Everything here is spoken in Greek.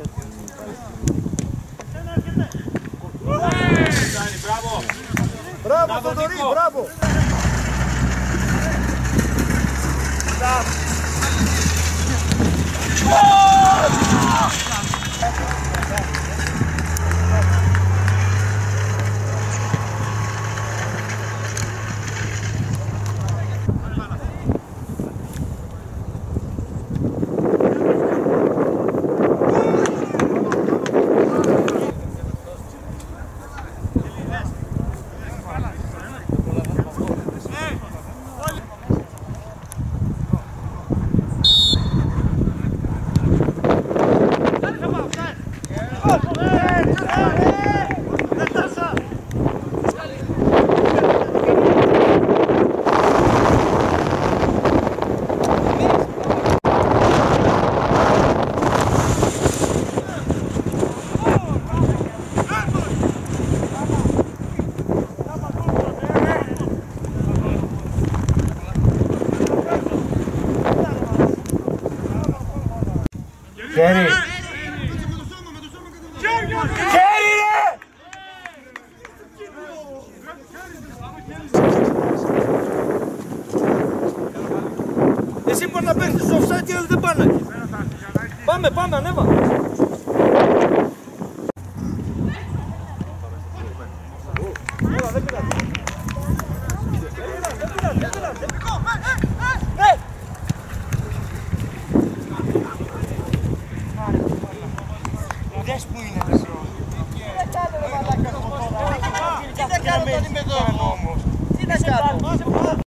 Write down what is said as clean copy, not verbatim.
Μπράβο, Θοδωρή, μπράβο! Χέρι! Χέρι ρε! Εσύ μπορεί να παίξεις στο offside και δεν πάνε. Πάμε, ανέβα. Δες που είναι. Τι να κάνω, τι να κάνω.